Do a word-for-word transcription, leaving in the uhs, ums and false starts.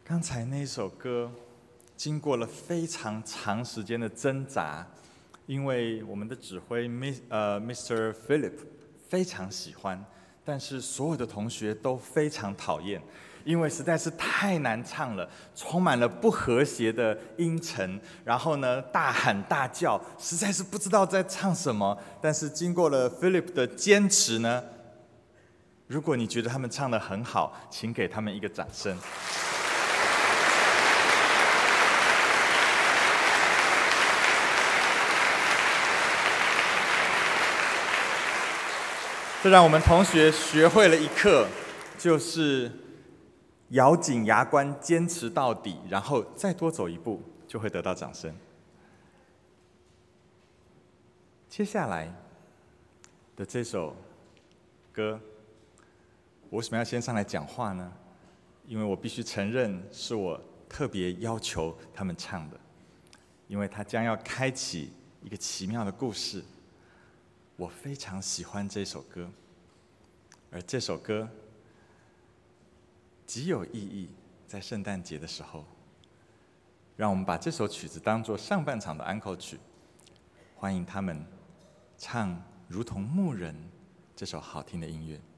刚才那首歌，经过了非常长时间的挣扎，因为我们的指挥 Miss 呃 Mister Philip 非常喜欢，但是所有的同学都非常讨厌，因为实在是太难唱了，充满了不和谐的音程，然后呢大喊大叫，实在是不知道在唱什么。但是经过了 Philip 的坚持呢，如果你觉得他们唱得很好，请给他们一个掌声。这让我们同学学会了一课，就是咬紧牙关坚持到底，然后再多走一步，就会得到掌声。接下来的这首歌，我为什么要先上来讲话呢？因为我必须承认，是我特别要求他们唱的，因为它将要开启一个奇妙的故事。我非常喜欢这首歌，而这首歌极有意义，在圣诞节的时候，让我们把这首曲子当作上半场的安可曲，欢迎他们唱《如同牧人》这首好听的音乐。